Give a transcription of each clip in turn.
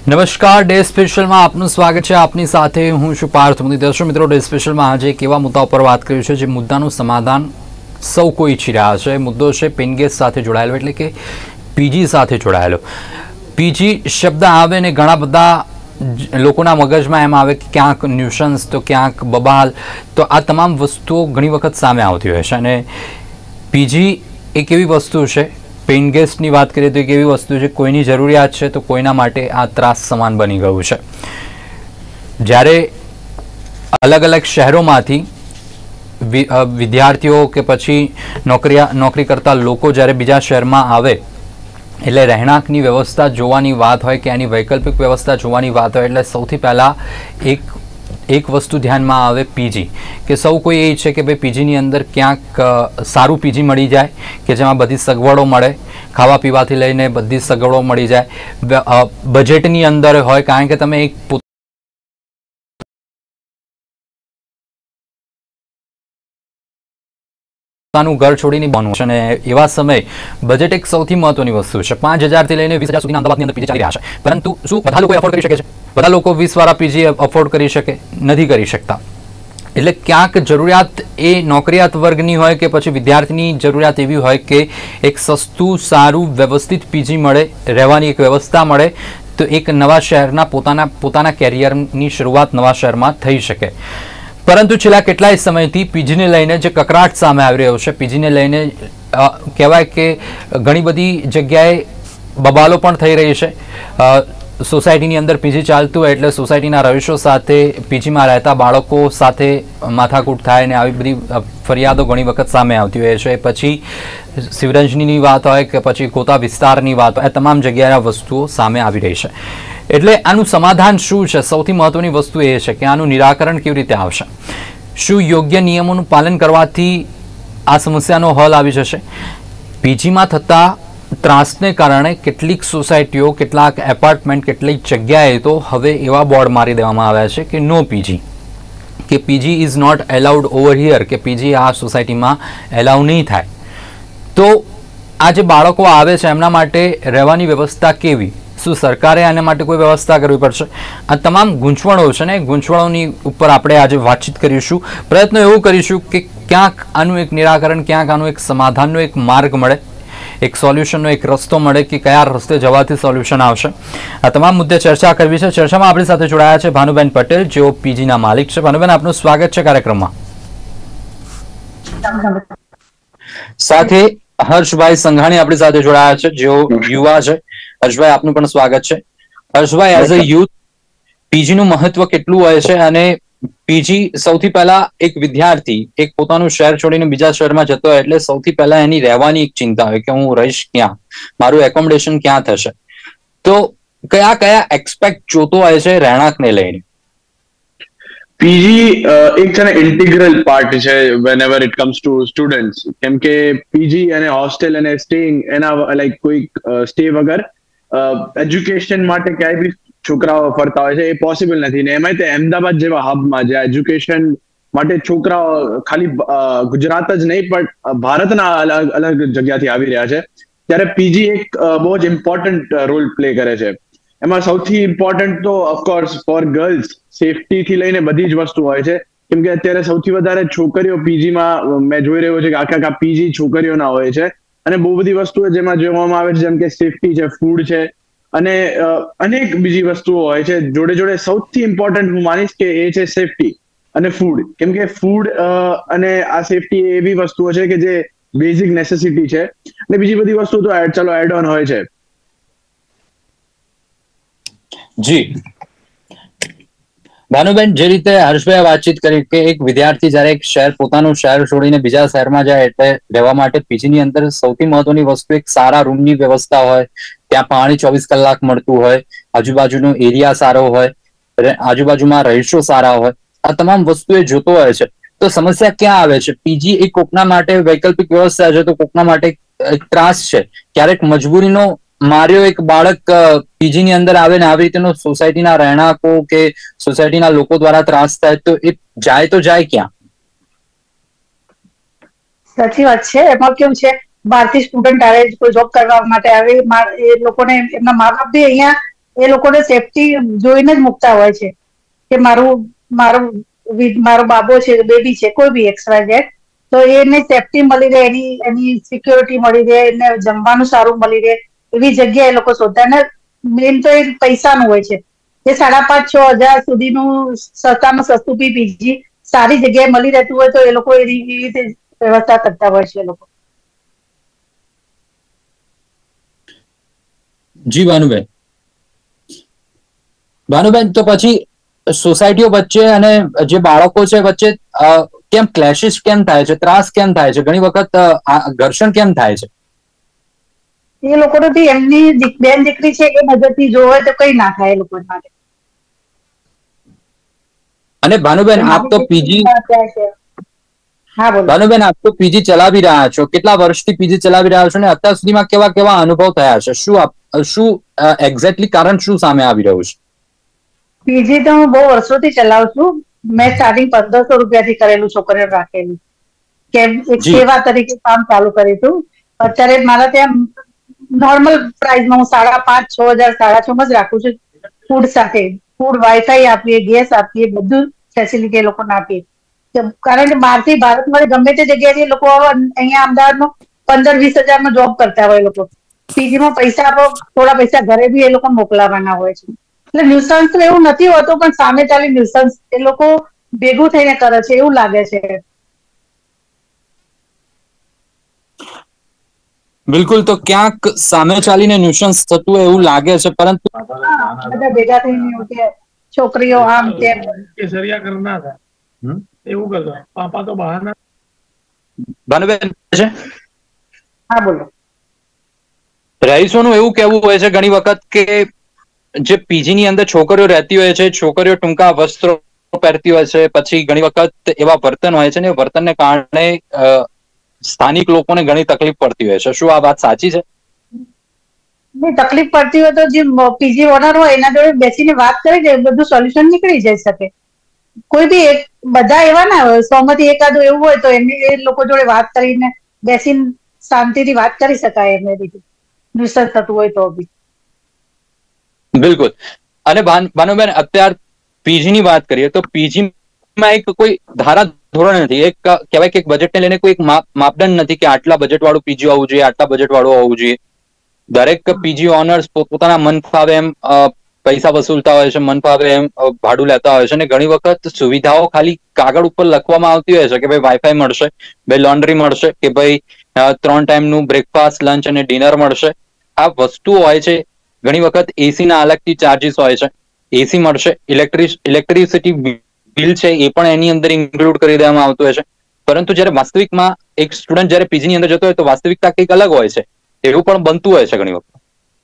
નમસ્કાર, ડે સ્પેશિયલમાં આપનું સ્વાગત છે. આપની સાથે હું છું પાર્થ મોદી. દર્શક મિત્રો, ડે સ્પેશિયલમાં આજે એક એવા મુદ્દા ઉપર વાત કરી છે જે મુદ્દાનું સમાધાન સૌ કોઈ ઈચ્છી રહ્યા છે. મુદ્દો છે પેન ગેસ સાથે જોડાયેલો, એટલે કે પીજી સાથે જોડાયેલો. પીજી શબ્દ આવે ને ઘણા બધા લોકોના મગજમાં એમ આવે કે ક્યાંક ન્યુસન્સ તો ક્યાંક બબાલ, તો આ તમામ વસ્તુઓ ઘણી વખત સામે આવતી હોય છે. અને પીજી એક એવી વસ્તુ છે, પેઇન ગેસની વાત કરીએ તો એક એવી વસ્તુ છે, કોઈની જરૂરિયાત છે તો કોઈના માટે આ ત્રાસ સમાન બની ગયું છે. જ્યારે અલગ અલગ શહેરોમાંથી વિદ્યાર્થીઓ કે પછી નોકરી કરતા લોકો જ્યારે બીજા શહેરમાં આવે, એટલે રહેણાંકની વ્યવસ્થા જોવાની વાત હોય કે એની વૈકલ્પિક વ્યવસ્થા જોવાની વાત હોય, એટલે સૌથી પહેલાં એક વસ્તુ ધ્યાનમાં આવે પીજી. કે સૌ કોઈ એ છે કે ભાઈ પીજીની અંદર ક્યાંક સારું પીજી મળી જાય કે જેમાં બધી સગવડો મળે, ખાવા પીવાથી લઈને બધી સગવડો મળી જાય, બજેટની અંદર હોય. કારણ કે તમે એક પોતાનું ઘર છોડીને બનવું છે અને એવા સમયે બજેટ એક સૌથી મહત્વની વસ્તુ છે. 5,000 થી લઈને 20,000 સુધીના અમદાવાદની અંદર પીજી ચાલી રહ્યા છે. પરંતુ શું બધા લોકો એફોર્ડ કરી શકે છે? બધા લોકો 20 વાળા પીજી અફોર્ડ કરી શકે? નથી કરી શકતા. એટલે ક્યાંક જરૂરિયાત એ નોકરિયાત વર્ગની હોય કે પછી વિદ્યાર્થીની જરૂરિયાત એવી હોય કે એક સસ્તું, સારું, વ્યવસ્થિત પીજી મળે, રહેવાની એક વ્યવસ્થા મળે, તો એક નવા શહેરના પોતાના કેરિયરની શરૂઆત નવા શહેરમાં થઈ શકે. પરંતુ છેલ્લા કેટલાય સમયથી પીજીને લઈને જે કકરાટ સામે આવી રહ્યો છે, પીજીને લઈને કહેવાય કે ઘણી બધી જગ્યાએ બબાલો પણ થઈ રહી છે. સોસાયટીની અંદર પીજી ચાલતું હોય એટલે સોસાયટીના રહીશો સાથે, પીજીમાં રહેતા બાળકો સાથે માથાકૂટ થાય ને આવી બધી ફરિયાદો ઘણી વખત સામે આવતી હોય છે. પછી શિવરંજનીની વાત હોય કે પછી ગોતા વિસ્તારની વાત હોય, આ તમામ જગ્યાએ આ વસ્તુઓ સામે આવી રહી છે. એટલે આનું સમાધાન શું છે? સૌથી મહત્વની વસ્તુ એ છે કે આનું નિરાકરણ કેવી રીતે આવશે. શું યોગ્ય નિયમોનું પાલન કરવાથી આ સમસ્યાનો હલ આવી જશે? પીજીમાં થતા ત્રાસને કારણે કેટલીક સોસાયટીઓ, કેટલાક એપાર્ટમેન્ટ, કેટલીક જગ્યાએ તો હવે એવા બોર્ડ મારી દેવામાં આવ્યા છે કે નો પીજી, કે PG is not allowed over here, કે પીજી આ સોસાયટીમાં એલાઉ નહીં થાય. તો આ જે બાળકો આવે છે એમના માટે રહેવાની વ્યવસ્થા કેવી? શું સરકારે આના માટે કોઈ વ્યવસ્થા કરવી પડશે? આ તમામ ગૂંચવણો છે ને, ગૂંચવણોની ઉપર આપણે આજે વાતચીત કરીશું. પ્રયત્નો એવું કરીશું કે ક્યાંક આનું એક નિરાકરણ, ક્યાંક આનું એક સમાધાનનો એક માર્ગ મળે, એક સોલ્યુશનનો એક રસ્તો મળે કે કયા રસ્તે જવાથી સોલ્યુશન આવશે. આ તમામ મુદ્દે ચર્ચા કરવી છે. ચર્ચામાં આપણી સાથે જોડાયા છે ભાનુબેન પટેલ, જેઓ પીજીના માલિક છે. ભાનુબેન, આપનું સ્વાગત છે કાર્યક્રમમાં. સાથે હર્ષભાઈ સંઘાણી આપણી સાથે જોડાયા છે, જેઓ યુવા છે. હર્ષભાઈ, આપનું પણ સ્વાગત છે. હર્ષભાઈ, એઝ અ યુથ પીજીનું મહત્વ કેટલું હોય છે? અને પીજી સૌથી પહેલા એક વિદ્યાર્થી એક પોતાનું શહેર છોડીને બીજા શહેરમાં જતો હોય એટલે સૌથી પહેલા એની રહેવાની એક ચિંતા હોય કે હું રહીશ ક્યાં, મારું એકોમોડેશન ક્યાં થશે. તો કયા કયા એક્સપેક્ટ જોતો હોય છે રહેણાંકને લઈને? પીજી એક છે ને ઇન્ટિગ્રલ પાર્ટ છે whenever it comes to students. કેમ કે પીજી અને હોસ્ટેલ અને સ્ટેઇંગ એના લાઈક કોઈ સ્ટે વગર એજ્યુકેશન માટે ક્યાંય બી છોકરાઓ ફરતા હોય છે એ પોસિબલ નથી. ને એમાં તે અમદાવાદ જેવા હબમાં જ્યાં એજ્યુકેશન માટે છોકરાઓ ખાલી ગુજરાત જ નહીં પણ ભારતના અલગ અલગ જગ્યાથી આવી રહ્યા છે, ત્યારે પીજી એક બહુ જ ઇમ્પોર્ટન્ટ રોલ પ્લે કરે છે. એમાં સૌથી ઇમ્પોર્ટન્ટ તો ઓફકોર્સ ફોર ગર્લ્સ સેફટી થી લઈને બધી જ વસ્તુ હોય છે. કેમ કે અત્યારે સૌથી વધારે છોકરીઓ પીજીમાં મેં જોઈ રહ્યો છે કે આખા પીજી છોકરીઓના હોય છે. અને બહુ બધી વસ્તુઓ જેમાં જોવામાં આવે છે, જેમ કે સેફટી છે, ફૂડ છે અને અનેક બીજી વસ્તુઓ હોય છે. જોડે જોડે સૌથી ઇમ્પોર્ટન્ટ હું માનીશ કે એ છે સેફટી અને ફૂડ. કેમ કે ફૂડ અને આ સેફટી એવી વસ્તુઓ છે કે જે બેઝિક નેસેસિટી છે. અને બીજી બધી વસ્તુ તો ચાલો એડ ઓન હોય છે. જી ભાનુબેન, જે રીતે હર્ષભાઈ વાતચીત કરી કે એક વિદ્યાર્થી જ્યારે એક શહેર, પોતાનું શહેર છોડીને બીજા શહેરમાં જાય એટલે રહેવા માટે પીજીની અંદર સૌથી મહત્વની વસ્તુ એક સારા રૂમની વ્યવસ્થા હોય, ત્યાં પાણી 24 કલાક મળતું હોય, આજુબાજુનો એરિયા સારો હોય, આજુબાજુમાં રહીશો સારા હોય, આ તમામ વસ્તુ એ જોતો હોય છે. તો સમસ્યા ક્યાં આવે છે? પીજી એ કોકના માટે વૈકલ્પિક વ્યવસ્થા છે તો કોકના માટે ત્રાસ છે. ક્યારેક મજબૂરીનો માર્યો એક બાળક પીજી ની અંદર આવે ને આવી રીતેનો સોસાયટીના રહેણાંકો કે સોસાયટીના લોકો દ્વારા ત્રાસ થાય તો એ જાય તો જાય ક્યાં? સાચી વાત છે. એમાં કેવું છે, બહારથી સ્ટુડન્ટ આવે, કોઈ જોબ કરવા માટે આવે, એ લોકોને એમના મા બાપ બી અહીંયા એ લોકોને સેફટી જોઈને જ મૂકતા હોય છે કે મારો બાબો છે, બેબી છે, કોઈ બી XYZ, તો એને સેફટી મળી રહે, એની સિક્યોરિટી મળી રહે, એને જમવાનું સારું મળી રહે, એવી જગ્યા એ લોકો શોધતા. અને મેન તો એ પૈસાનું હોય છે. એ 5,500-6,000 સુધીનું સસ્તામાં સસ્તું પીજી સારી જગ્યાએ મળી રહેતું હોય તો એ લોકો એવી રીતે વ્યવસ્થા કરતા હોય છે એ લોકો. જી ભાનુબેન. ભાનુબેન, તો પછી સોસાયટીઓ વચ્ચે અને જે બાળકો છે વચ્ચે કેમ ક્લેશિસ કેમ થાય છે, ત્રાસ કેમ થાય છે, ઘણી વખત ઘર્ષણ કેમ થાય છે? એ લોકોને બી એમની બેન દીકરી છે એ નજરથી જોવે તો કઈ ના થાય એ લોકો માટે. અને ભાનુબેન, આપ તો પીજી ભાનુબેન આપ તો પીજી ચલાવી રહ્યા છો, કેટલા વર્ષથી પીજી ચલાવી રહ્યા છો, અને અત્યાર સુધીમાં કેવા કેવા અનુભવ થયા છે? શું એક્ઝેક્ટલી કારણ શું સામે આવી રહ્યું છે? પીજી તો હું બહુ વર્ષોથી ચલાવું છું. મેં સ્ટાર્ટિંગ 1,500 રૂપિયાથી કરેલું, છોકરીઓ રાખેલું, કે એક સેવા તરીકે કામ ચાલુ કર્યું હતું. અત્યારે મારા ત્યાં નોર્મલ પ્રાઇસમાં હું 5,500, 6,000, 6,500 જ રાખું છું. ફૂડ સાથે, ફૂડ, વાઈફાઈ આપીએ, ગેસ આપીએ, બધું ફેસિલિટી એ લોકોને આપીએ. કારણ કે બહારથી ભારતમાં ગમે તે જગ્યાએથી લોકો અહીંયા અમદાવાદમાં 15-20 હજારમાં જોબ કરતા હોય લોકો. પીજીમાં પૈસા આપો, થોડા પૈસા ઘરે બી એ લોકો મોકલાવાના હોય છે. એટલે ન્યુસન્સ તો એવું નથી હોતું, પણ સામે ચાલી ન્યુસન્સ એ લોકો ભેગું થઈને કરે છે એવું લાગે છે. બિલકુલ, તો ક્યાંક સામે ચાલીને ન્યુસન્સ થતું એવું લાગે છે, પરંતુ બધા ભેગા થઈને છોકરીઓ આમ તેમ કેસરિયા કરના હતા એવું કરતો. પાપા તો બહારના. ભાનુબેન છે. હા, બોલો. રહીશોનું એવું કહેવું હોય છે ઘણી વખત કે જે પીજી ની અંદર છોકરીઓ રહેતી હોય છે, છોકરીઓ ટૂંકા વસ્ત્રો પહેરતી હોય છે, પછી ઘણી વખત એવા વર્તન હોય છે ને, વર્તનને કારણે સ્થાનિક લોકોને ઘણી તકલીફ પડતી હોય છે. શું આ વાત સાચી છે? તકલીફ પડતી હોય તો જે પીજી ઓનર હોય એના જોડે બેસીને વાત કરી દે, બધું સોલ્યુશન નીકળી જઈ શકે. કોઈ બી બધા એવા ના હોય, 100માંથી એકાદું એવું હોય તો એ લોકો જોડે વાત કરીને બેસીને શાંતિથી વાત કરી શકાય એમને રીતે, ન્યુસન્સ થતું હોય તો બી. બિલકુલ. અને ભાનુબેન, અત્યાર પીજી ની વાત કરીએ તો પીજીમાં એક કોઈ ધારા ધોરણ નથી. એક કહેવાય કે બજેટને લઈને કોઈ માપદંડ નથી કે આટલા બજેટ વાળું પીજી હોવું જોઈએ, આટલા બજેટ વાળું હોવું જોઈએ. દરેક પીજી ઓનર્સ પોતાના મન ફાવે એમ પૈસા વસૂલતા હોય છે, મન ફાવે એમ ભાડું લેતા હોય છે. અને ઘણી વખત સુવિધાઓ ખાલી કાગળ ઉપર લખવામાં આવતી હોય છે કે ભાઈ વાઈફાઈ મળશે, ભાઈ લોન્ડ્રી મળશે, કે ભાઈ 3 ટાઈમનું બ્રેકફાસ્ટ, લંચ અને ડિનર મળશે. આ વસ્તુ હોય છે. ઘણી વખત એસી ના અલગથી ચાર્જીસ હોય છે. એસી મળશે, ઇલેક્ટ્રિસિટી બિલ છે એ પણ એની અંદર ઇન્ક્લુડ કરી દેવામાં આવતું હોય છે. પરંતુ જ્યારે વાસ્તવિકમાં એક સ્ટુડન્ટ જ્યારે પીજી ની અંદર જતો હોય તો વાસ્તવિકતા કંઈક અલગ હોય છે. એવું પણ બનતું હોય છે ઘણી વખત.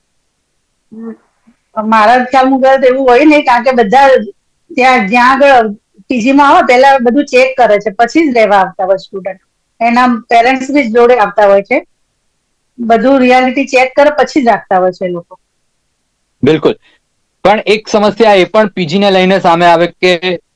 મારા ખ્યાલ મુજબ એવું હોય નહીં, કારણ કે બધા જ્યાં આગળ પીજીમાં આવે પહેલા બધું ચેક કરે છે, પછી જ રહેવા આવતા હોય સ્ટુડન્ટ. એના પેરેન્ટ્સ બી જોડે આવતા હોય છે, બધું રિયાલિટી ચેક કરે પછી જ રાખતા હોય છે એ લોકો. બિલકુલ. પણ એક સમસ્યા એ પણ પીજી ને લઈને સામે આવે કે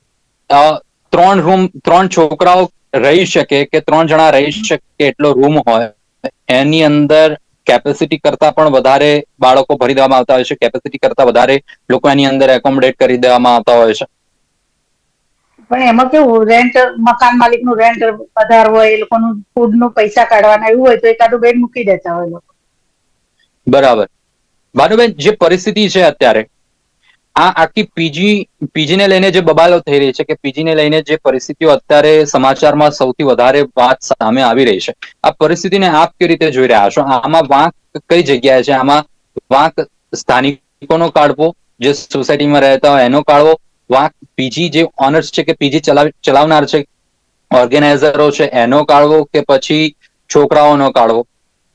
3 છોકરાઓ રહી શકે કે 3 જણા રહી શકે એટલો રૂમ હોય, એની અંદર કેપેસિટી કરતા પણ વધારે બાળકો ભરી દેવામાં આવતા હોય છે, કેપેસિટી કરતા વધારે લોકો એની અંદર એકોમોડેટ કરી દેવામાં આવતા હોય છે. પણ એમાં કેવું, રેન્ટ, મકાન માલિક નું રેન્ટ વધારે હોય, એ લોકોનું ફૂડ નું પૈસા કાઢવાના એવું હોય તો એકાદું બેડ મૂકી દેતા હોય લોકો. બરાબર. ભાનુબેન, જે પરિસ્થિતિ છે અત્યારે, આ આખી પીજી ને લઈને જે બબાલો થઈ રહી છે, કે પીજી ને લઈને જે પરિસ્થિતિઓ અત્યારે સમાચારમાં સૌથી વધારે વાત સામે આવી રહી છે, આ પરિસ્થિતિને આપ કેવી રીતે જોઈ રહ્યા છો? આમાં વાંક કઈ જગ્યાએ છે? આમાં વાંક સ્થાનિકોનો કાઢવો, જે સોસાયટીમાં રહેતા હોય એનો કાઢવો, વાંક પીજી જે ઓનર્સ છે કે પીજી ચલાવનાર છે, ઓર્ગેનાઇઝરો છે એનો કાઢવો, કે પછી છોકરાઓનો કાઢવો?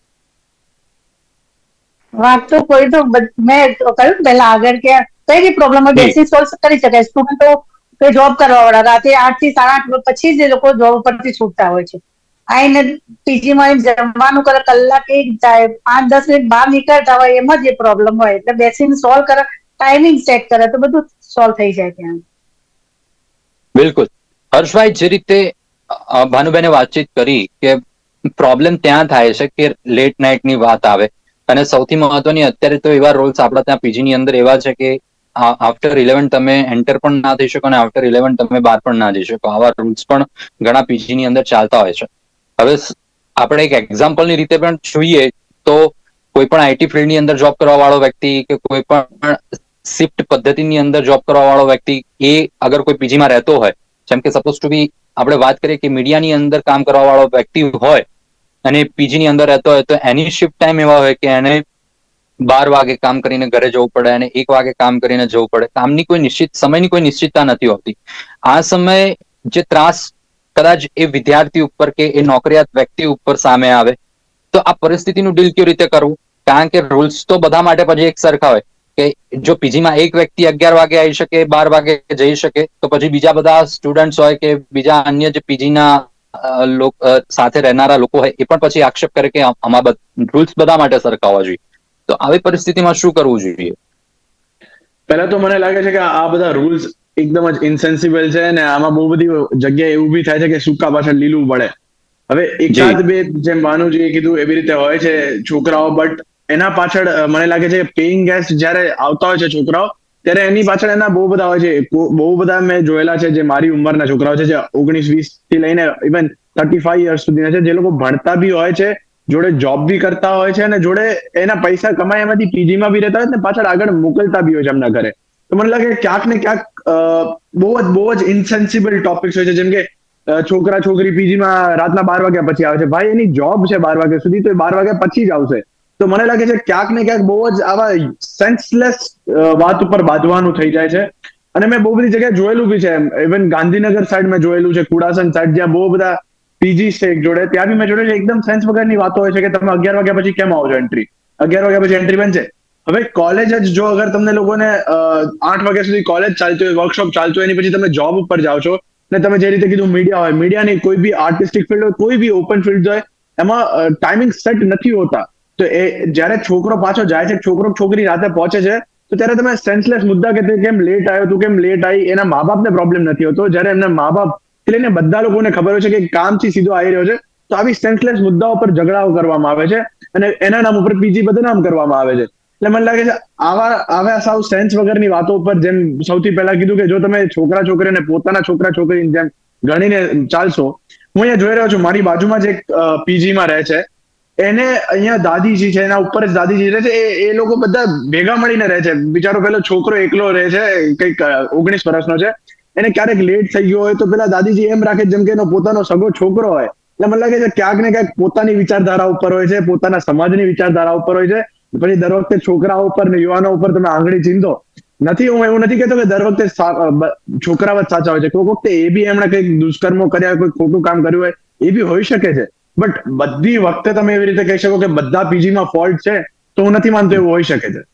વાત તો કોઈ તો મેં કહ્યું પહેલા આગળ કે કઈ બી પ્રોબ્લેમ હોય બેસી સોલ્વ કરી શકાય. સ્ટુડન્ટો કોઈ જોબ કરવા વાળા રાતે 8 થી 8:30 પછી જ એ લોકો જોબ પરથી છૂટતા હોય છે. આઈને પીજીમાં જમવાનું કરે, કલાક એક જાય, 5-10 મિનિટ બહાર નીકળતા હોય, એમાં જ એ પ્રોબ્લેમ હોય. એટલે બેસીને સોલ્વ કરે, ટાઈમિંગ સેટ કરે તો બધું સોલ્વ થઈ જાય ત્યાં. બિલકુલ. હર્ષભાઈ, જે રીતે ભાનુબેને વાતચીત કરી કે પ્રોબ્લેમ ત્યાં થાય છે કે લેટ નાઇટની વાત આવે, અને સૌથી મહત્વની અત્યારે તો એવા રોલ્સ આપણા ત્યાં પીજી ની અંદર એવા છે કે આફ્ટર 11 તમે એન્ટર પણ ના થઈ શકો અને આફ્ટર 11 તમે બહાર પણ ના જઈ શકો. આવા રૂલ્સ પણ ઘણા પીજી ની અંદર ચાલતા હોય છે. હવે આપણે એક એક્ઝામ્પલ ની રીતે પણ જોઈએ તો કોઈ પણ આઈટી ફિલ્ડ ની અંદર જોબ કરવા વાળો વ્યક્તિ કે કોઈ પણ શિફ્ટ પદ્ધતિની અંદર જોબ કરવા વાળો વ્યક્તિ એ અગર કોઈ પીજીમાં રહેતો હોય, જેમ કે સપોઝ ટુ બી આપણે વાત કરીએ કે મીડિયાની અંદર કામ કરવા વાળો વ્યક્તિ હોય અને પીજી ની અંદર રહેતો હોય તો એની શિફ્ટ ટાઈમ એવા હોય કે એને 12 વાગે કામ કરીને ઘરે જવું પડે અને 1 વાગે કામ કરીને જવું પડે. કામની કોઈ નિશ્ચિત સમયની કોઈ નિશ્ચિતતા નથી હોતી. આ સમયે જે ત્રાસ કદાચ એ વિદ્યાર્થી ઉપર કે એ નોકરિયાત વ્યક્તિ ઉપર સામે આવે તો આ પરિસ્થિતિનું ડીલ કેવી રીતે કરવું? કારણ કે રૂલ્સ તો બધા માટે પછી એક સરખા હોય કે જો પીજીમાં એક વ્યક્તિ 11 વાગે આવી શકે, 12 વાગે જઈ શકે, તો પછી બીજા બધા સ્ટુડન્ટ્સ હોય કે બીજા અન્ય જે પીજીના સાથે રહેનારા લોકો હોય એ પણ પછી આક્ષેપ કરે કે આમાં રૂલ્સ બધા માટે સરખા હોવા જોઈએ. તો આવી પરિસ્થિતિમાં શું કરવું જોઈએ? પહેલા તો મને લાગે છે કે આ બધા રૂલ્સ એકદમ જ ઇનસેન્સિબલ છે અને આમાં બહુ બધી જગ્યાએ એવું બી થાય છે કે સૂકા પાછળ લીલું પડે. હવે એકાદ બે જેમ ભાનુજીએ કીધું એવી રીતે હોય છે છોકરાઓ, બટ એના પાછળ મને લાગે છે પેઇંગ ગેસ્ટ જ્યારે આવતા હોય છે છોકરાઓ ત્યારે એની પાછળ એના બહુ બધા હોય છે. બહુ બધા મેં જોયેલા છે જે મારી ઉંમરના છોકરાઓ છે જે 19-20 થી લઈને ઇવન 35 યર્સ સુધીના છે, જે લોકો ભણતા બી હોય છે, જોડે જોબ બી કરતા હોય છે અને જોડે એના પૈસા કમાય એમાંથી પીજીમાં બી રહેતા હોય ને પાછળ આગળ મોકલતા બી હોય છે એમના ઘરે. તો મને લાગે ક્યાંક ને ક્યાંક બહુ જ ઇનસેન્સિબલ ટોપિક્સ હોય છે. જેમ કે છોકરા છોકરી પીજીમાં રાતના 12 વાગ્યા પછી આવે છે. ભાઈ એની જોબ છે 12 વાગ્યા સુધી, તો એ 12 વાગ્યા પછી જ આવશે. તો મને લાગે છે ક્યાંક ને ક્યાંક બહુ જ આવા સેન્સલેસ વાત ઉપર બાંધવાનું થઈ જાય છે. અને મેં બહુ બધી જગ્યાએ જોયેલું બી છે. ઇવન ગાંધીનગર સાઈડ મેં જોયેલું છે, કુડાસન સાઈડ, જ્યાં બહુ બધા પીજી છે જોડે, ત્યાં બી મેં જોડે એકદમ સેન્સ વગરની વાતો હોય છે કે તમે 11 વાગ્યા પછી કેમ આવો છો એન્ટ્રી, 11 વાગ્યા પછી એન્ટ્રી બનશે. હવે કોલેજ જ જો અગર તમને લોકોને 8 વાગ્યા સુધી કોલેજ ચાલતી હોય, વર્કશોપ ચાલતું હોય, એની પછી તમે જોબ ઉપર જાઓ છો ને તમે જે રીતે કીધું મીડિયા હોય, મીડિયાની કોઈ બી આર્ટિસ્ટિક ફિલ્ડ હોય, કોઈ બી ઓપન ફિલ્ડ હોય, એમાં ટાઈમિંગ સેટ નથી હોતા. તો એ જ્યારે છોકરો પાછો જાય છે, છોકરો છોકરી રાતે પહોંચે છે, તો ત્યારે તમે સેન્સલેસ મુદ્દા કે કેમ લેટ આવ્યો, તું કેમ લેટ આવી, એના મા બાપને પ્રોબ્લેમ નથી હોતો. જ્યારે એમના મા બાપ એટલે બધા લોકોને ખબર હોય છે કે કામથી સીધો આવી રહ્યો છે, તો આવી સેન્સલેસ મુદ્દાઓ પર ઝઘડાઓ કરવામાં આવે છે અને એના નામ ઉપર પીજી બદનામ કરવામાં આવે છે. એટલે મને લાગે છે આવા સાવ સેન્સ વગરની વાતો ઉપર, જેમ સૌથી પહેલા કીધું કે જો તમે છોકરા છોકરીને પોતાના છોકરા છોકરીની જેમ ગણીને ચાલશો. હું અહીંયા જોઈ રહ્યો છું, મારી બાજુમાં જે પીજીમાં રહે છે, એને અહીંયા દાદીજી છે, એના ઉપર જ દાદીજી રહે છે. એ લોકો બધા ભેગા મળીને રહે છે. બિચારો પેલો છોકરો એકલો રહે છે, કંઈક 19 વર્ષનો છે. એને ક્યારેક લેટ થઈ ગયો હોય તો પેલા દાદીજી એમ રાખે જેમ કે એનો પોતાનો સગો છોકરો હોય. એટલે મને લાગે છે ક્યાંક ને ક્યાંક પોતાની વિચારધારા ઉપર હોય છે, પોતાના સમાજની વિચારધારા ઉપર હોય છે. પછી દર વખતે છોકરાઓ ઉપર ને યુવાનો ઉપર તમે આંગળી ચીંધો નથી. હું એવું નથી કહેતો કે દર વખતે છોકરાઓ જ સાચા હોય છે. કોઈ વખતે એ બી એમણે કંઈક દુષ્કર્મો કર્યા, કોઈ ખોટું કામ કર્યું હોય, એ બી હોઈ શકે છે. બટ બધી વખતે તમે એવી રીતે કહી શકો કે બધા પીજીમાં ફોલ્ટ છે, તો હું નથી માનતો એવું હોઈ શકે છે.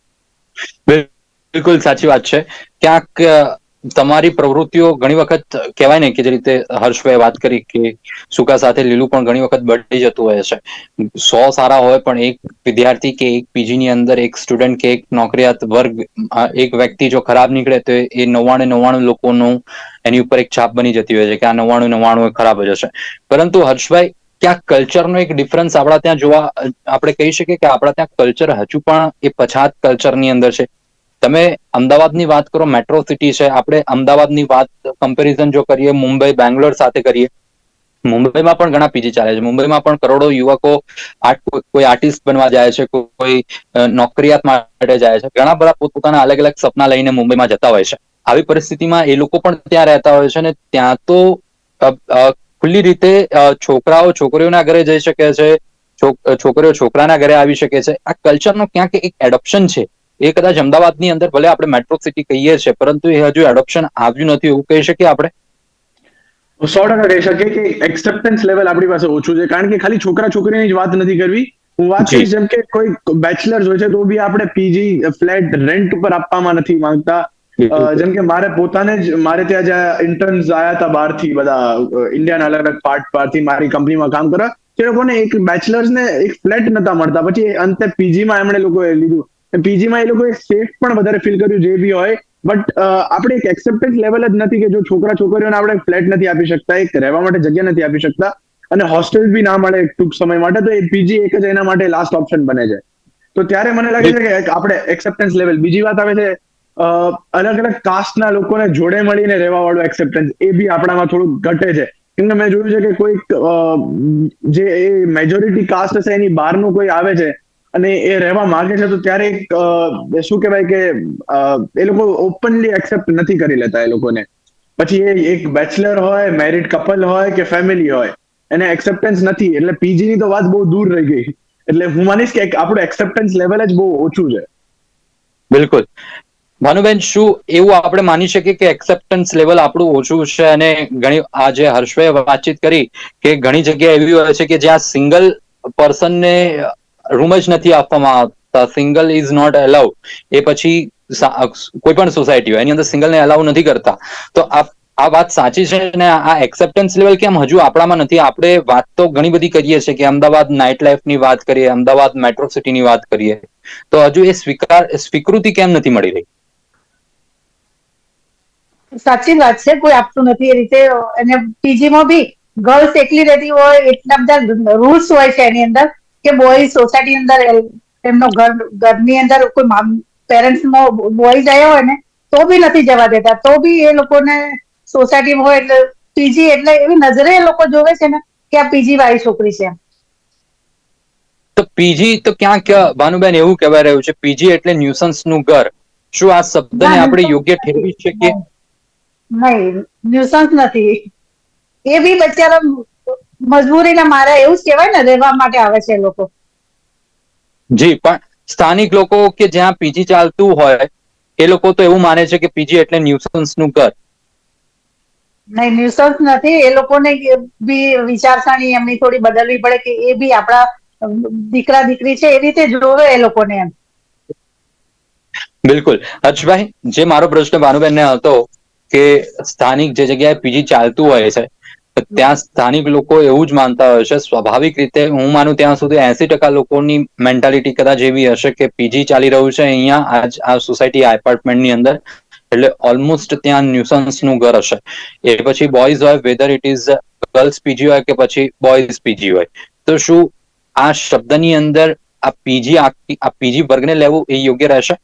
બિલકુલ સાચી વાત છે. ક્યાંક તમારી પ્રવૃત્તિઓ ઘણી વખત કહેવાય ને કે જે રીતે હર્ષભાઈ વાત કરી કે સૂકા સાથે લીલું પણ ઘણી વખત બળી જતું હોય છે. 100 સારા હોય પણ એક વિદ્યાર્થી કે એક પીજીની અંદર એક સ્ટુડન્ટ કે એક નોકરિયાત વર્ગ, એક વ્યક્તિ જો ખરાબ નીકળે તો એ 99 લોકોનું એની ઉપર એક છાપ બની જતી હોય છે કે આ 99 ખરાબ જ હશે. પરંતુ હર્ષભાઈ, ક્યાંક કલ્ચરનો એક ડિફરન્સ આપણા ત્યાં જોવા આપણે કહી શકીએ કે આપણા ત્યાં કલ્ચર હજુ પણ એ પછાત કલ્ચરની અંદર છે. તમે અમદાવાદની વાત કરો, મેટ્રો સિટી છે. આપણે અમદાવાદની વાત કમ્પેરિઝન જો કરીએ મુંબઈ, બેંગ્લોર સાથે કરીએ, મુંબઈમાં પણ ઘણા પીજી ચાલે છે. મુંબઈમાં પણ કરોડો યુવકો કોઈ આર્ટિસ્ટ બનવા જાય છે, કોઈ નોકરિયાત માટે જાય છે. ઘણા બધા પોતપોતાના અલગ અલગ સપના લઈને મુંબઈમાં જતા હોય છે. આવી પરિસ્થિતિમાં એ લોકો પણ ત્યાં રહેતા હોય છે અને ત્યાં તો ખુલ્લી રીતે છોકરાઓ છોકરીઓના ઘરે જઈ શકે છે, છોકરીઓ છોકરાના ઘરે આવી શકે છે. આ કલ્ચરનો ક્યાંક એક એડોપ્શન છે. એ કદાચ અમદાવાદની અંદર ભલે આપણે મેટ્રો સિટી કહીએ છીએ, પરંતુ એ હજુ એડોપ્શન આવ્યું નથી એવું કહી શકીએ આપણે. 100% કહી શકીએ કે એક્સેપ્ટન્સ લેવલ આપણી પાસે ઓછું છે. કારણ કે ખાલી છોકરા છોકરીની જ વાત નથી કરવી. હું વાત કરીશ જેમ કે કોઈ બેચલર્સ હોય છે તો બી આપણે પીજી ફ્લેટ રેન્ટ ઉપર આપવામાં નથી માંગતા. જેમ કે મારે પોતાને જ મારે ત્યાં જ્યાં ઇન્ટર્ન્સ આવ્યા હતા બહારથી, બધા ઇન્ડિયાના અલગ અલગ પાર્ટ પરથી મારી કંપનીમાં કામ કરવા, તે લોકોને એક બેચલર્સને એક ફ્લેટ નતા મળતા. પછી અંતે પીજીમાં એમણે લોકોએ લીધું. પીજીમાં એ લોકોએ સેફ પણ વધારે ફીલ કર્યું જે બી હોય. બટ આપણે એક એક્સેપ્ટન્સ લેવલ જ નથી કે જો છોકરા છોકરીઓને આપણે ફ્લેટ નથી આપી શકતા, એક રહેવા માટે જગ્યા નથી આપી શકતા અને હોસ્ટેલ બી ના મળે ટૂંક સમય માટે, તો એ પીજી એક જ એના માટે લાસ્ટ ઓપ્શન બને છે. તો ત્યારે મને લાગે છે કે આપણે એક્સેપ્ટન્સ લેવલ. બીજી વાત આવે છે અલગ અલગ કાસ્ટના લોકોને જોડે મળીને રહેવા વાળું એક્સેપ્ટન્સ, એ બી આપણામાં થોડું ઘટે છે. કેમ કે મેં જોયું છે કે કોઈક જે એ મેજોરિટી કાસ્ટ હશે એની બહારનું કોઈ આવે છે અને એ રહેવા માંગે છે, તો ત્યારે શું કહેવાય કે એ લોકો ઓપનલી એક્સેપ્ટ નથી કરી લેતા એ લોકોને. પછી એ એક બેચલર હોય, મેરિડ કપલ હોય કે ફેમિલી હોય, એને એક્સેપ્ટન્સ નથી. એટલે પીજી ની તો વાત બહુ દૂર રહી ગઈ. એટલે હું માનીશ કે આપણું એક્સેપ્ટન્સ લેવલ જ બહુ ઓછું છે. બિલકુલ. ભાનુબેન, શું એવું આપણે માની શકીએ કે એક્સેપ્ટન્સ લેવલ આપણું ઓછું છે? અને ઘણી આજે હર્ષભાઈએ વાતચીત કરી કે ઘણી જગ્યા એવી હોય છે કે જ્યાં સિંગલ પર્સનને રૂમ જ નથી આપવામાં આવતા, સિંગલ ઇઝ નોટ અલાઉ. એ પછી કોઈ પણ સોસાયટી હોય એની અંદર સિંગલને અલાઉ નથી કરતા. તો આ વાત સાચી છે ને આ એક્સેપ્ટન્સ લેવલ કેમ હજુ આપણામાં નથી? આપણે વાત તો ઘણી બધી કરીએ છીએ કે અમદાવાદ નાઇટ લાઈફની વાત કરીએ, અમદાવાદ મેટ્રો સિટીની વાત કરીએ, તો હજુ એ સ્વીકૃતિ કેમ નથી મળી રહી? સાચી વાત છે, કોઈ આપતું નથી એ રીતે. અને પીજીમાં બી ગર્લ્સ એકલી રહેતી હોય, એટલા બધા રૂલ્સ હોય છે એની અંદર કે બોયઝ સોસાયટી અંદર એમનો ઘરની અંદર કોઈ પેરેન્ટ્સ બોયઝ આવ્યા હોય ને તો બી નથી જવા દેતા. તો બી એ લોકોને સોસાયટીમાં હોય એટલે પીજી એટલે એવી નજરે એ લોકો જોવે છે ને કે આ પીજી વાળી છોકરી છે. તો પીજી તો ક્યાંક ભાનુબેન એવું કહેવાય રહ્યું છે પીજી એટલે ન્યુસન્સ નું ઘર. શું આ શબ્દને આપણે યોગ્ય ઠેરવી શકીએ? નહીં, ન્યુસન્સ નથી. એ બી બચારા મજબૂરીના મારે એવું જ કહેવાય ને, રહેવા માટે આવે છે એ લોકો. જી, પણ સ્થાનિક લોકો કે જ્યાં પીજી ચાલતું હોય એ લોકો તો એવું માને છે કે પીજી એટલે ન્યુસન્સ નું ઘર. નહીં, ન્યુસન્સ નથી. એ લોકોને બી વિચારસરણી એમની થોડી બદલવી પડે કે એ બી આપણા દીકરા દીકરી છે એ રીતે જોવે એ લોકોને એમ. બિલકુલ. હર્ષભાઈ, જે મારો પ્રશ્ન ભાનુબેનને હતો કે સ્થાનિક જે જગ્યાએ પીજી ચાલતું હોય છે ત્યાં સ્થાનિક લોકો એવું જ માનતા હોય છે, સ્વાભાવિક રીતે હું માનું ત્યાં સુધી 80% લોકોની મેન્ટાલિટી કદાચ એવી હશે કે પીજી ચાલી રહ્યું છે અહીંયા આ સોસાયટી આ એપાર્ટમેન્ટની અંદર, એટલે ઓલમોસ્ટ ત્યાં ન્યુસન્સ નું ઘર હશે. એ પછી બોયઝ હોય, whether it is girls PG હોય કે પછી બોયઝ પીજી હોય. તો શું આ શબ્દની અંદર આ પીજી વર્ગને લેવું એ યોગ્ય રહેશે?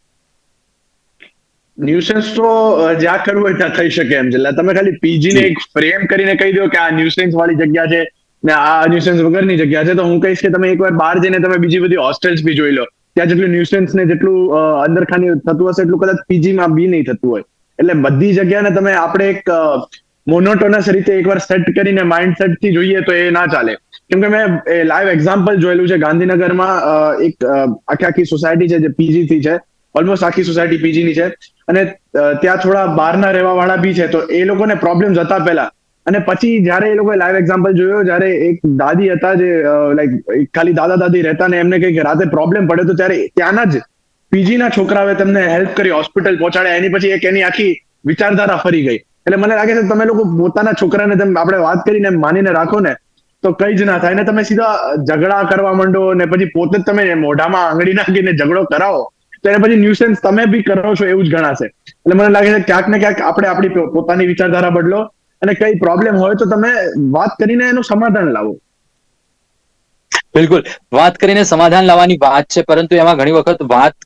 ન્યુસન્સ તો જ્યાં કરવું હોય ત્યાં થઈ શકે એમ છે. તમે ખાલી પીજી ને એક ફ્રેમ કરીને કહી દો કે આ ન્યુસન્સ વાળી જગ્યા છે ને આ ન્યુસન્સ વગરની જગ્યા છે, તો હું કહીશ કે તમે એકવાર બહાર જઈને તમે બીજી બધી હોસ્ટેલ્સ બી જોઈ લો. ત્યાં જેટલું ન્યુસન્સ ને જેટલું અંદરખાની થતું હશે એટલું કદાચ પીજીમાં બી નહીં થતું હોય. એટલે બધી જગ્યાને તમે આપણે એક મોનોટોનસ રીતે એકવાર સેટ કરીને માઇન્ડસેટ થી જોઈએ તો એ ના ચાલે. કેમ કે મેં લાઈવ એક્ઝામ્પલ જોયેલું છે ગાંધીનગરમાં. એક આખી સોસાયટી છે જે પીજી થી છે, ઓલમોસ્ટ આખી સોસાયટી પીજી ની છે, અને ત્યાં થોડા બહારના રહેવા વાળા બી છે. તો એ લોકોને પ્રોબ્લેમ્સ હતા પહેલા, અને પછી જયારે એ લોકોએ લાઈવ એક્ઝામ્પલ જોયો, જયારે એક દાદી હતા જે લાઈક ખાલી દાદા દાદી રહેતા ને એમને કંઈક રાતે પ્રોબ્લેમ પડે તો ત્યારે ત્યાંના જ પીજી ના છોકરાઓએ તેમને હેલ્પ કરી, હોસ્પિટલ પહોંચાડ્યા. એની પછી એક એની આખી વિચારધારા ફરી ગઈ. એટલે મને લાગે છે તમે લોકો પોતાના છોકરાને આપણે વાત કરીને માનીને રાખો ને તો કઈ જ ના થાય. ને તમે સીધા ઝઘડા કરવા માંડો ને પછી પોતે જ તમે મોઢામાં આંગળી નાખીને ઝઘડો કરાવો તો એને પછી ન્યુસન્સ તમે બી કરો છો એવું જ ગણાશે. એટલે મને લાગે છે ક્યાંક ને ક્યાંક આપણે આપણી પોતાની વિચારધારા બદલો અને કઈ પ્રોબ્લેમ હોય તો તમે વાત કરીને એનું સમાધાન લાવો. બિલકુલ, વાત કરીને સમાધાન લાવવાની વાત છે, પરંતુ એમાં ઘણી વખત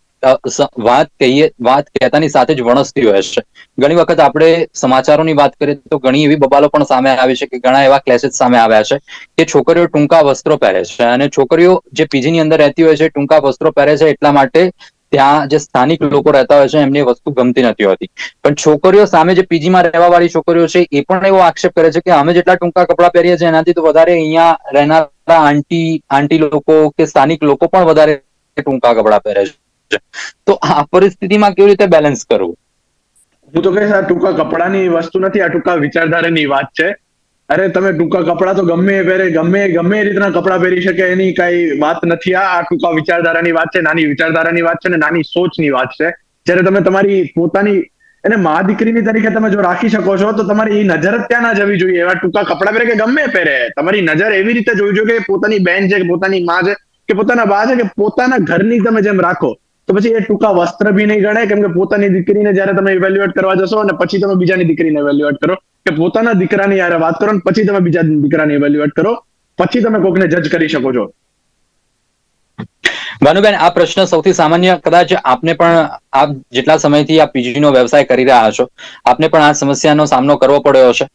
વાત કહેતાની સાથે જ વણસતી હોય છે. ઘણી વખત આપણે સમાચારોની વાત કરીએ તો ઘણી એવી બબાલો પણ સામે આવી છે કે ઘણા એવા ક્લેશેસ સામે આવ્યા છે કે છોકરીઓ ટૂંકા વસ્ત્રો પહેરે છે, અને છોકરીઓ જે પીજીની અંદર રહેતી હોય છે ટૂંકા વસ્ત્રો પહેરે છે એટલા માટે ત્યાં જે સ્થાનિક લોકો રહેતા હોય છે એમને વસ્તુ ગમતી નથી હોતી. પણ છોકરીઓ સામે જે પીજીમાં રહેવા વાળી છોકરીઓ છે એ પણ એવો આક્ષેપ કરે છે કે અમે જેટલા ટૂંકા કપડાં પહેરીએ છીએ એનાથી તો વધારે અહીંયા રહેનારા આંટી લોકો કે સ્થાનિક લોકો પણ વધારે ટૂંકા કપડાં પહેરે છે. તો આ પરિસ્થિતિમાં કેવી રીતે બેલેન્સ કરવું? હું તો કહીશ આ ટૂંકા કપડાની વસ્તુ નથી, આ ટૂંકા વિચારધારાની વાત છે. અરે તમે ટૂંકા કપડાં તો ગમે એ પહેરે, ગમે એ રીતના કપડાં પહેરી શકે, એની કઈ વાત નથી. આ ટૂંકા વિચારધારાની વાત છે, નાની વિચારધારાની વાત છે ને નાની સોચની વાત છે. જ્યારે તમે તમારી પોતાની એને મા દીકરીની તરીકે તમે જો રાખી શકો છો તો તમારી એ નજર જ ત્યાં ના જવી જોઈએ. એવા ટૂંકા કપડાં પહેરે કે ગમે પહેરે, તમારી નજર એવી રીતે જોવી જોઈએ કે પોતાની બેન છે કે પોતાની મા છે કે પોતાના બા છે કે પોતાના ઘરની તમે જેમ રાખો. તો પછી એ ટૂંકા વસ્ત્ર બી નહીં ગણાય. કેમ કે પોતાની દીકરીને જયારે તમે ઇવેલ્યુએટ કરવા જશો અને પછી તમે બીજાની દીકરીને ઇવેલ્યુએટ કરો, કે પોતાના દીકરાની યારે વાત કરો ને પછી તમે બીજા દીકરાને ઇવેલ્યુએટ કરો, પછી તમે કોકને જજ કરી શકો છો. ભાનુબેન, આ પ્રશ્ન સૌથી સામાન્ય, કદાચ આપને પણ, આપ જેટલા સમયથી આ પીજી નો વ્યવસાય કરી રહ્યા છો, આપને પણ આ સમસ્યાનો સામનો કરવો પડ્યો હશે,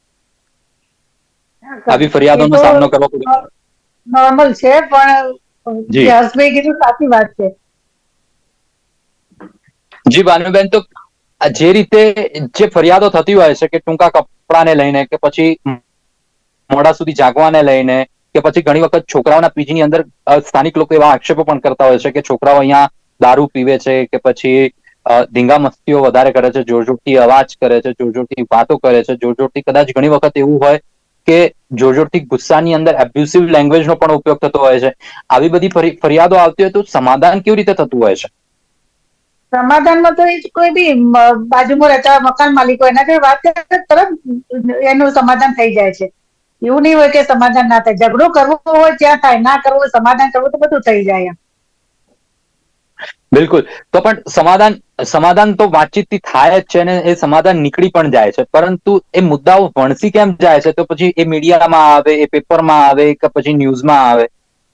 આવી ફરિયાદોનો સામનો કરવો પડ્યો? નોર્મલ છે, પણ હર્ષભાઈ કીધું સાચી વાત છે. જી ભાનુબેન, તો જે રીતે જે ફરિયાદો થતી હોય છે કે ટૂંકા કપડાને લઈને, કે પછી મોડા સુધી જાગવાને લઈને, કે પછી ઘણી વખત છોકરાઓના પીજીની અંદર સ્થાનિક લોકો એવા આક્ષેપો પણ કરતા હોય છે કે છોકરાઓ અહીંયા દારૂ પીવે છે, કે પછી ધીંગા મસ્તીઓ વધારે કરે છે, જોરજોરથી અવાજ કરે છે, જોરજોરથી વાતો કરે છે, જોરજોરથી કદાચ ઘણી વખત એવું હોય કે જોરજોરથી ગુસ્સાની અંદર એબ્યુસિવ લેંગ્વેજનો પણ ઉપયોગ થતો હોય છે. આવી બધી ફરિયાદો આવતી હોય તો સમાધાન કેવી રીતે થતું હોય છે? સમાધાનમાં તો એ કોઈ બી બાજુમાં રહેતા મકાન માલિકો એના જોડે વાત કરે તરત એનું સમાધાન થઈ જાય છે. એવું નહીં હોય કે સમાધાન ના થાય. ઝઘડો કરવો હોય ત્યાં થાય, ના કરવો હોય સમાધાન કરવું તો બધું થઈ જાય. બિલકુલ. તો પણ સમાધાન તો વાતચીતથી થાય જ છે ને એ સમાધાન નીકળી પણ જાય છે, પરંતુ એ મુદ્દાઓ વણસી કેમ જાય છે? તો પછી એ મીડિયામાં આવે, એ પેપરમાં આવે, કે પછી ન્યૂઝમાં આવે?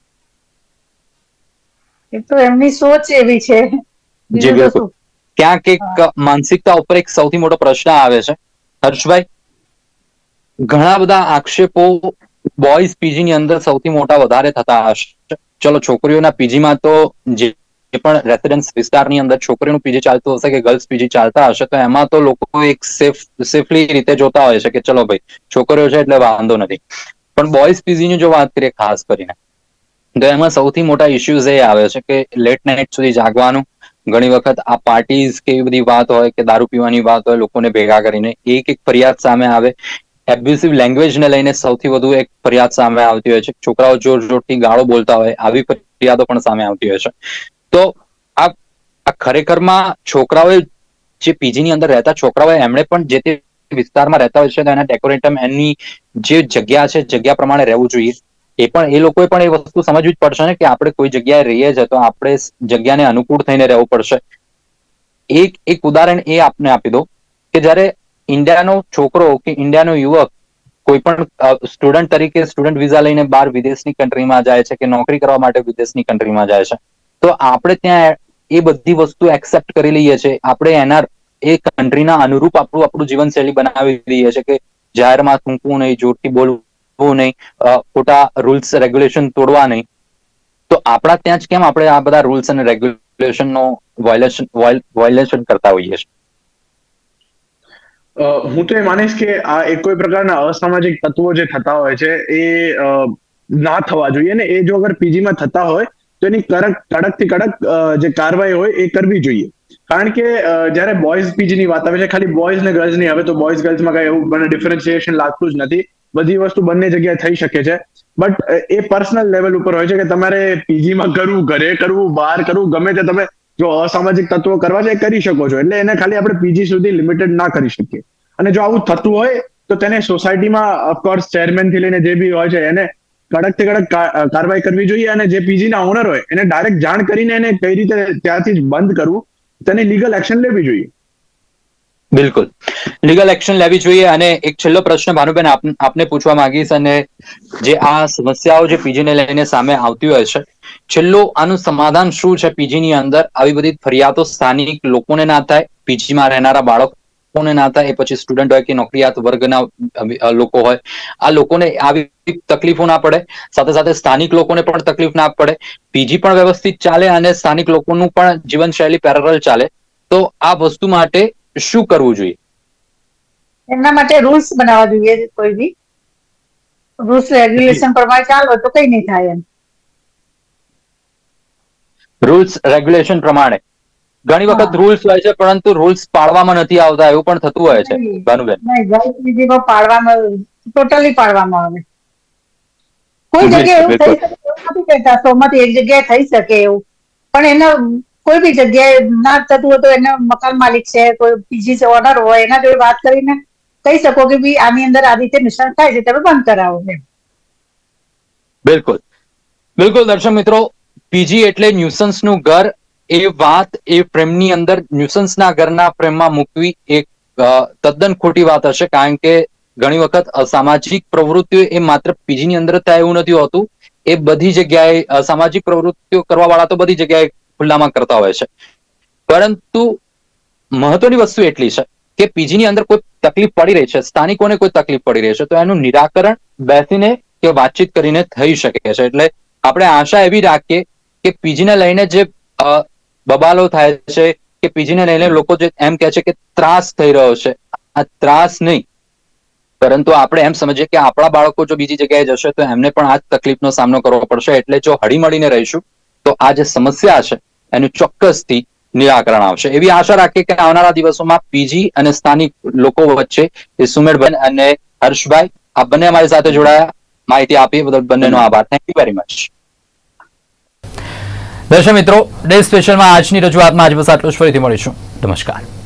એ તો એમની સોચ એવી છે. જી બિલકુલ. ક્યાંક એક માનસિકતા ઉપર એક સૌથી મોટો પ્રશ્ન આવે છે હર્ષભાઈ. ઘણા બધા આક્ષેપો બોયઝ પીજી ની અંદર સૌથી મોટા વધારે થતા હશે. ચલો, છોકરીઓના પીજીમાં તો જે પણ રેસિડેન્સ વિસ્તારની અંદર છોકરીનું પીજી ચાલતું હશે કે ગર્લ્સ પીજી ચાલતા હશે, તો એમાં તો લોકો એક સેફલી રીતે જોતા હોય છે કે ચલો ભાઈ છોકરીઓ છે એટલે વાંધો નથી. પણ બોયઝ પીજીની જો વાત કરીએ ખાસ કરીને, તો એમાં સૌથી મોટા ઇશ્યુઝ એ આવે છે કે લેટ નાઇટ સુધી જાગવાનું. ઘણી વખત આ પાર્ટીઝ કે એવી બધી વાત હોય કે દારૂ પીવાની વાત હોય, લોકોને ભેગા કરીને એક ફરિયાદ સામે આવે. એબ્યુસિવ લેંગ્વેજને લઈને સૌથી વધુ એક ફરિયાદ સામે આવતી હોય છે. છોકરાઓ જોર જોરથી ગાળો બોલતા હોય, આવી ફરિયાદો પણ સામે આવતી હોય છે. તો આ ખરેખરમાં છોકરાઓએ જે પીજી ની અંદર રહેતા છોકરાઓ એમણે પણ જે તે વિસ્તારમાં રહેતા હોય છે તો એના ડેકોરેટમ એની જે જગ્યા છે જગ્યા પ્રમાણે રહેવું જોઈએ. એ લોકોએ પણ એ વસ્તુ સમજવી જ પડશે ને કે આપણે કોઈ જગ્યાએ રહીએ છીએ તો આપણે જગ્યાને અનુકૂળ થઈને રહેવું પડશે. એક ઉદાહરણ એ આપને આપી દો કે જ્યારે ઇન્ડિયાનો છોકરો કે ઇન્ડિયાનો યુવક કોઈ પણ સ્ટુડન્ટ તરીકે સ્ટુડન્ટ વિઝા લઈને બહાર વિદેશની કન્ટ્રીમાં જાય છે કે નોકરી કરવા માટે વિદેશની કન્ટ્રીમાં જાય છે, તો આપણે ત્યાં એ બધી વસ્તુ એક્સેપ્ટ કરી લઈએ છીએ. આપણે એ કન્ટ્રીના અનુરૂપ આપણું જીવનશૈલી બનાવી દઈએ છીએ કે જાહેરમાં થૂંકવું નહીં, જોરથી બોલવું નહીં, ખોટા રૂલ્સ રેગ્યુલેશન તોડવા નહીં. તો આપણા ત્યાં જ કેમ આપણે આ બધા રૂલ્સ અને રેગ્યુલેશનનો વાયોલેશન કરતા હોઈએ છીએ? હું તો એ માનીશ કે આ કોઈ પ્રકારના અસામાજિક તત્વો જે થતા હોય છે એ ના થવા જોઈએ ને. એ જો અગર પીજીમાં થતા હોય તો એની કડકથી કડક જે કાર્યવાહી હોય એ કરવી જોઈએ. કારણ કે જ્યારે બોયઝ પીજી ની વાત આવે છે, ખાલી બોયઝ ને ગર્લ્સ નહીં, હવે તો બોયઝ ગર્લ્સમાં કઈ એવું મને ડિફરન્શિએશન લાગતું જ નથી. બધી વસ્તુ બંને જગ્યાએ થઈ શકે છે. બટ એ પર્સનલ લેવલ ઉપર હોય છે કે તમારે પીજીમાં કરવું, ઘરે કરવું, બહાર કરવું, ગમે તે તમે જો અસામાજિક તત્વો કરવા છે એ કરી શકો છો. એટલે એને ખાલી આપણે પીજી સુધી લિમિટેડ ના કરી શકીએ. અને જો આવું થતું હોય તો તેને સોસાયટીમાં ઓફકોર્સ ચેરમેન થી લઈને જે બી હોય છે એને કડકથી કડક કાર્યવાહી કરવી જોઈએ. અને જે પીજી ના ઓનર હોય એને ડાયરેક્ટ જાણ કરીને એને કઈ રીતે ત્યાંથી જ બંધ કરવું, તેની લીગલ એક્શન લેવી જોઈએ. બિલકુલ, લીગલ એક્શન લેવી જોઈએ. અને એક છેલ્લો પ્રશ્ન ભાનુબેન આપને પૂછવા માંગીશ, અને જે આ સમસ્યાઓ જે પીજીને લઈને સામે આવતી હોય છે, છેલ્લું આનું સમાધાન શું છે? પીજીની અંદર આવી બધી ફરિયાદો સ્થાનિક લોકોને ના થાય, પીજીમાં રહેનારા બાળકોને ના થાય, એ પછી સ્ટુડન્ટ હોય કે નોકરિયાત વર્ગના લોકો હોય, આ લોકોને આવી તકલીફો ના પડે. સાથે સાથે સ્થાનિક લોકોને પણ તકલીફ ના પડે, પીજી પણ વ્યવસ્થિત ચાલે અને સ્થાનિક લોકોનું પણ જીવનશૈલી પેરેલલ ચાલે. તો આ વસ્તુ માટે શું કરવું જોઈએ? એમના માટે રૂલ્સ બનાવવા જોઈએ. કોઈ બી રૂલ્સ રેગ્યુલેશન પ્રમાણે ચાલો તો કઈ નહીં થાય. એમ રૂલ્સ રેગ્યુલેશન પ્રમાણે ઘણી વખત રૂલ્સ હોય છે પરંતુ રૂલ્સ પાળવામાં નથી આવતા, એવું પણ થતું હોય છે ભાનુબેન. નહીં, પાડવામાં ટોટલી પાડવામાં આવે. કોઈ જગ્યાએ એવું થઈ શકે એવું નથી કહેતા, 100 માંથી 1 જગ્યાએ થઈ શકે એવું, પણ એના કોઈ બી જગ્યાએ ના થતું હોય તો એના મકાન માલિક છે, કોઈ પીજી ઓનર હોય, એના જોડે વાત કરીને કહી શકો કે ભાઈ આની અંદર આ રીતે નુકસાન થાય છે, તમે બંધ કરાવો. બિલકુલ બિલકુલ. દર્શક મિત્રો, પીજી એટલે ન્યુસન્સ નું ઘર. એ વાત એ પ્રેમની અંદર ન્યુસન્સના ઘરના પ્રેમમાં મૂકવી એક તદ્દન ખોટી વાત હશે. કારણ કે ઘણી વખત અસામાજિક પ્રવૃત્તિઓ એ માત્ર પીજીની અંદર થાય એવું નથી હોતું. એ બધી જગ્યાએ સામાજિક પ્રવૃત્તિઓ કરવા વાળા તો બધી જગ્યાએ ખુલ્લામાં કરતા હોય છે, પરંતુ મહત્વની વસ્તુ એટલી છે કે પીજી ની અંદર કોઈ તકલીફ પડી રહી છે, સ્થાનિકોને કોઈ તકલીફ પડી રહી છે, તો એનું નિરાકરણ બેસીને કે વાતચીત કરીને થઈ શકે છે. એટલે આપણે આશા એવી રાખીએ કે પીજી ને લઈને જે બબાલો થાય છે કે પીજી ને લઈને લોકો જે એમ કહે છે કે ત્રાસ થઈ રહ્યો છે, આ ત્રાસ નહીં, પરંતુ આપણે એમ સમજીએ કે આપણા બાળકો જો બીજી જગ્યાએ જશે તો એમને પણ આ તકલીફનો સામનો કરવો પડશે. એટલે જો હળીમળીને રહીશું તો આ જે સમસ્યા છે એનું ચોક્કસથી નિરાકરણ આવશે. એવી આશા રાખીએ કે આવનારા દિવસોમાં પીજી અને સ્થાનિક લોકો વચ્ચે એ સુમેરબેન અને હર્ષભાઈ આ બંને અમારી સાથે જોડાયા, માહિતી આપી બદલ બંનેનો આભાર. Thank you very much. દર્શક મિત્રો, ડે સ્પેશિયલમાં આજની રજૂઆતમાં આજ બસ આટલું જ. ફરીથી મળીશું. નમસ્કાર.